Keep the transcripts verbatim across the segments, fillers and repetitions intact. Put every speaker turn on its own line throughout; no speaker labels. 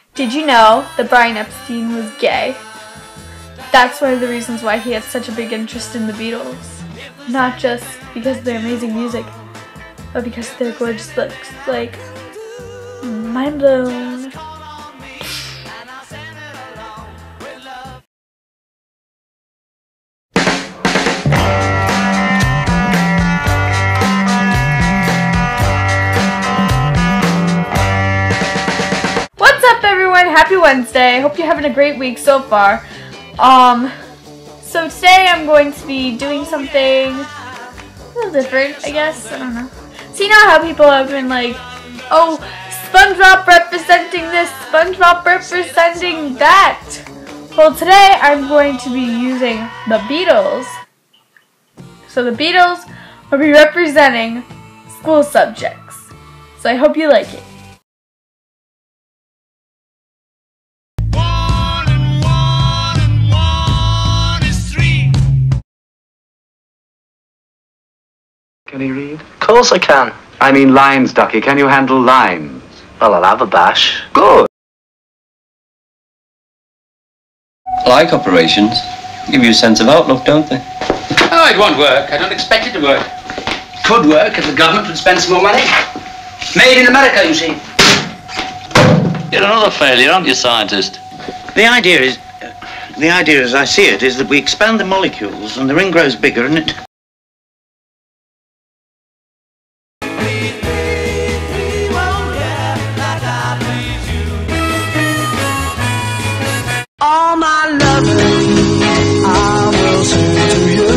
Did you know that Brian Epstein was gay? That's one of the reasons why he had such a big interest in the Beatles. Not just because of their amazing music, but because of their gorgeous looks. Like, mind blown. What's up, everyone? Happy Wednesday. Hope you're having a great week so far. Um, so today I'm going to be doing something a little different, I guess. I don't know. So you know how people have been like, oh, SpongeBob representing this, SpongeBob representing that. Well, today I'm going to be using the Beatles. So the Beatles will be representing school subjects. So I hope you like it.
Can he read?
Of course I can.
I mean lines, Ducky. Can you handle lines?
Well, I'll have a bash.
Good.
Like operations. Give you a sense of outlook, don't they?
Oh, it won't work. I don't expect it to work. Could work if the government would spend some more money. Made in America, you see.
You're another failure, aren't you, scientist?
The idea is, uh, the idea as I see it is that we expand the molecules and the ring grows bigger and it...
All my loving, I will sing to you.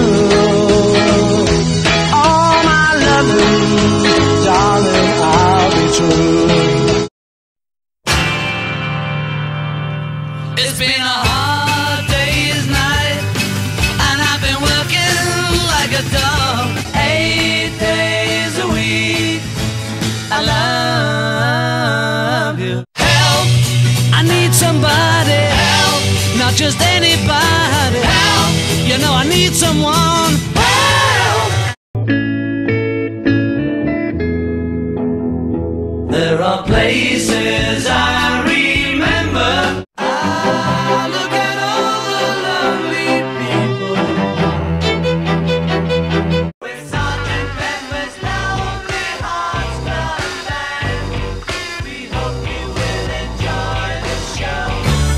All my loving, darling, I'll be true.
It's been a hard day's night, and I've been working like a dog. Eight days a week, I love you. Help, I need somebody. Not just anybody. Help! You know I need someone. Help! There are places I remember. I look at all the lovely people with Sergeant Pepper's Lonely Hearts Club Band. We hope you will enjoy the show.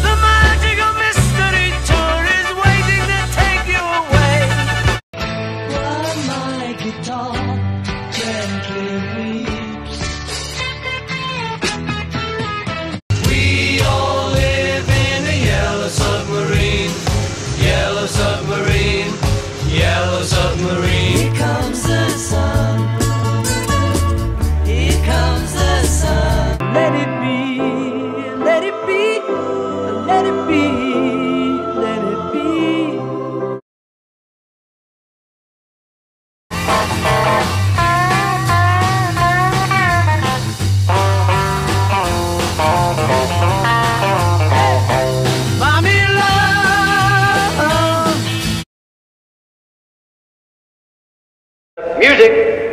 We all live in a yellow submarine, yellow submarine, yellow submarine. Here comes the sun, here comes the sun. Let it be, let it be, let it be, let it be.
Music.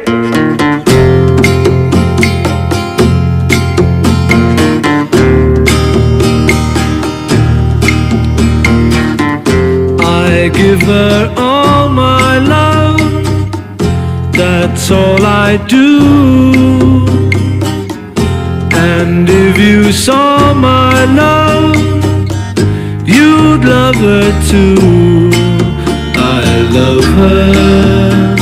I give her all my love, that's all I do. And if you saw my love, you'd love her too. I love her.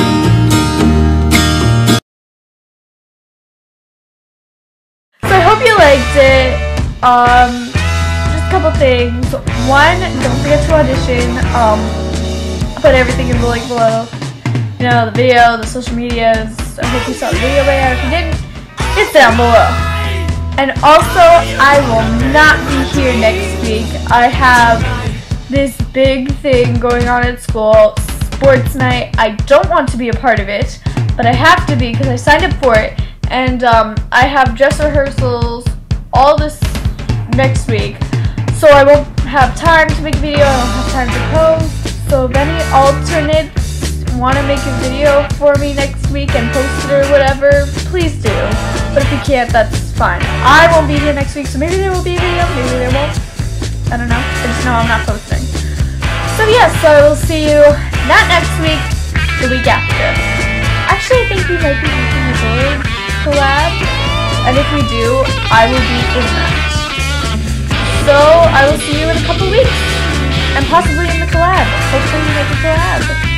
So I hope you liked it. Um, just a couple things. One, don't forget to audition. Um, I'll put everything in the link below. You know, the video, the social medias. I hope you saw the video by now. If you didn't, it's down below. And also, I will not be here next week. I have this big thing going on at school, sports night. I don't want to be a part of it, but I have to be because I signed up for it. And um, I have dress rehearsals all this next week, so I won't have time to make a video, I don't have time to post. So if any alternates want to make a video for me next week and post it or whatever, please do. But if we can't, that's fine. I won't be here next week, so maybe there will be a video, maybe there won't. I don't know. I just know I'm not posting. So yeah, so I will see you not next week, the week after. Actually, I think we might be making a board collab, and if we do, I will be in that. So I will see you in a couple weeks, and possibly in the collab. Hopefully we make a collab.